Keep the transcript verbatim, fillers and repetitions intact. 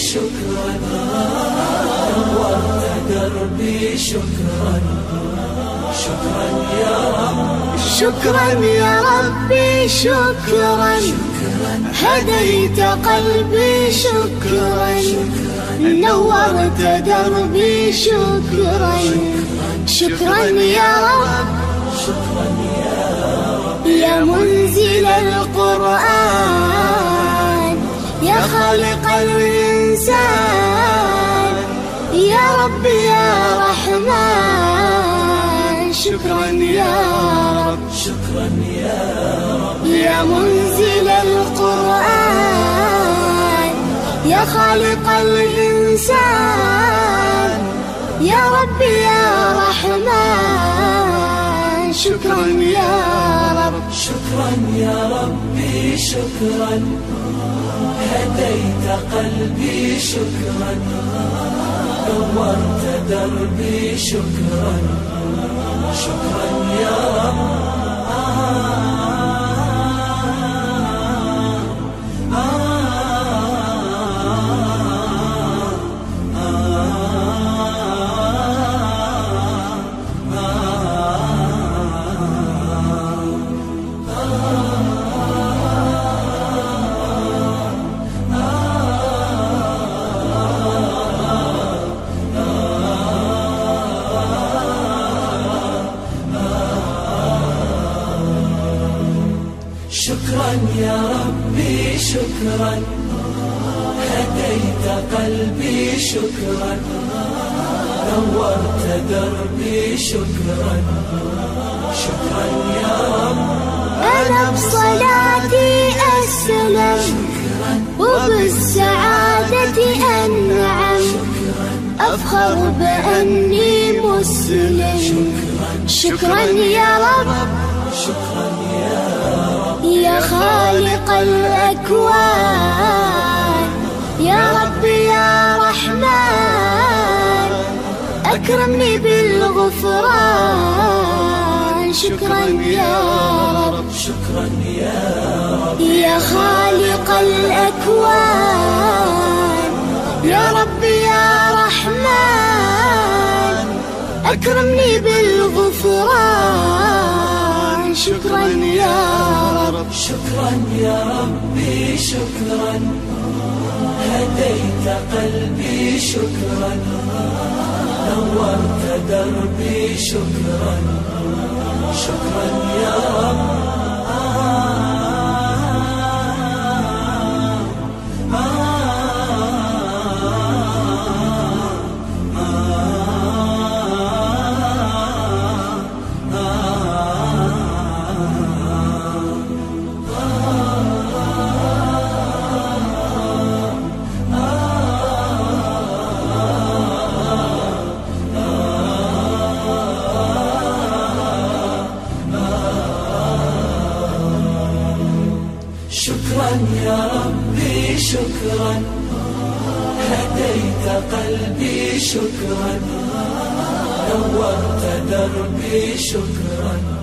شكرا، نورت دربي شكرا، شكرا يا رب، شكرا يا ربي شكرا، هديت قلبي شكرا، نورت دربي شكرا، شكرا يا رب، شكرا يا رب، يا منزل القرآن، يا خالق الإنسان، يا رب يا رحمن، شكرا يا رب، شكرا يا رب، يا منزل القرآن، يا خالق الإنسان، يا رب يا رحمن، شكرا يا رب، شكرا يا ربي شكرا، هديت قلبي شكرا، نورت دربي شكرا، شكرا يا رب، شكرا يا ربي شكرا، هديت قلبي شكرا، نورت دربي شكرا، شكرا يا رب، أنا بصلاتي أسلم، وبالسعادة أنعم، أفخر بأني مسلم، شكرا يا رب، شكرا يا رب، يا خالق الأكوان، يا رب يا رحمن، أكرمني بالغفران، شكرا يا رب، شكرا يا رب، يا خالق الأكوان، يا رب يا رحمن، أكرمني بالغفران، شكرا يا رب، شكرا يا ربي شكرا، هديت قلبي شكرا، نورت دربي شكرا، شكرا يا رب، شكرا يا ربي شكرا، هديت قلبي شكرا، نورت دربي شكرا،